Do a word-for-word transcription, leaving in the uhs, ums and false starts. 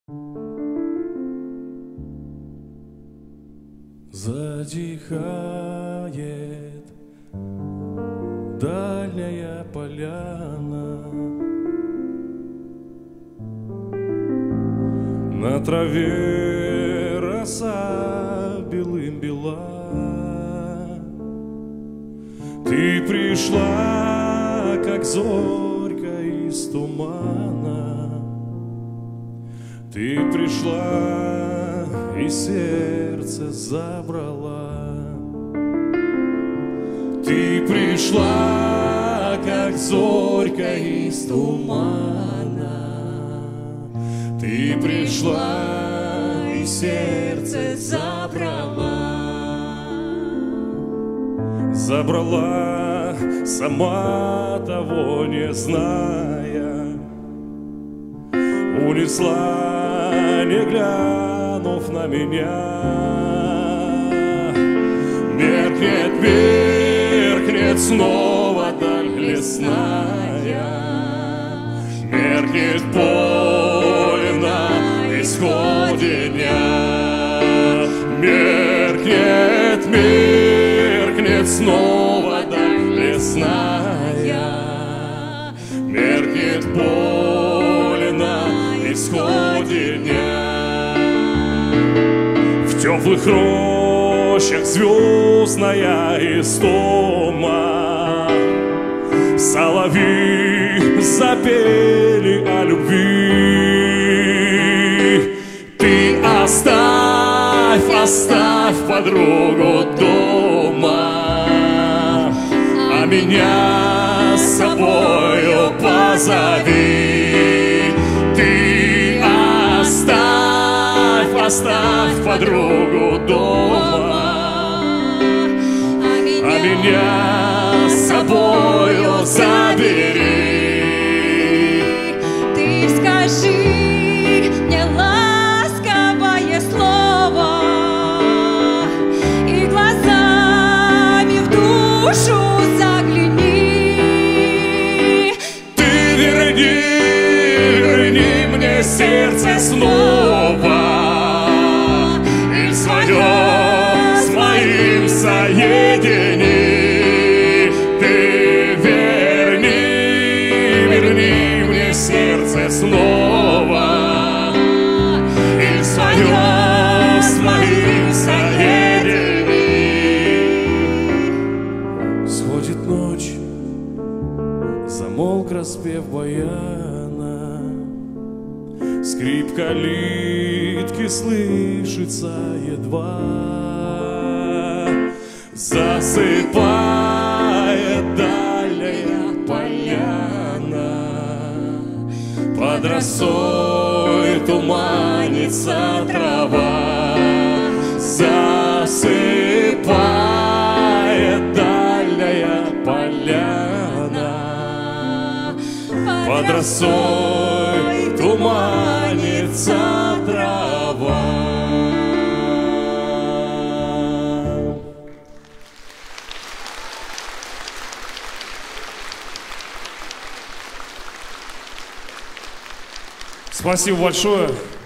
Затихает дальняя поляна, на траве роса белым бела. Ты пришла, как зорька из тумана. Ты пришла и сердце забрала. Ты пришла, как зорька из тумана. Ты пришла и сердце забрала. Забрала, сама того не зная. Унесла, не глянув на меня. Меркнет, меркнет снова даль лесная. Меркнет поле на исходе дня. Меркнет, меркнет снова даль лесная. Меркнет поле на исходе дня. В теплых рощах звездная истома. Соловьи запели о любви. Ты оставь, оставь подругу дома, а меня с собою позови. Ты оставь, оставь подругу дома, а меня с собою забери. Ты скажи мне ласковое слово и глазами в душу загляни. Ты верни, верни мне сердце снова и свое с моим соедини. Ты верни, верни мне сердце снова и свое с моим соедини. Сходит ночь, замолк распев баяна. Скрип калитки слышится едва. Засыпает дальняя поляна. Под росой туманится трава. Засыпает дальняя поляна. Под росой туманится трава. Спасибо большое.